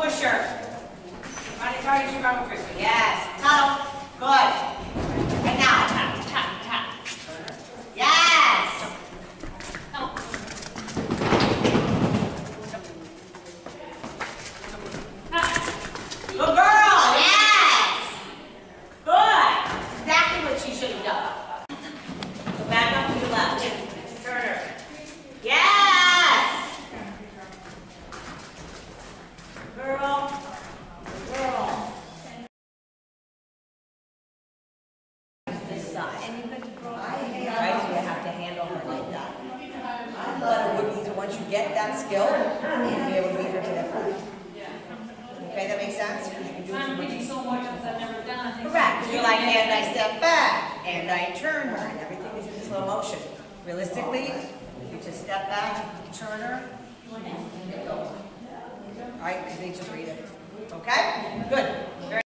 Push her. Try to run with her. Yes. Tunnel. Good. And now, tap, tap, tap. Yes. Good girl. Yes. Good. Exactly what she should have done. So back up to your left. Turn her. Yes. Girl. Girl. This side. Right? So you have to handle her like that. So once you get that skill, you'll be able to beat her to the front. Okay, that makes sense? I'm thinking so much because I've never done it. Correct. You're like, and I step back, and I turn her, and everything is in slow motion. Realistically, you just step back, turn her, and go. All right, they just read it. Okay? Good. Very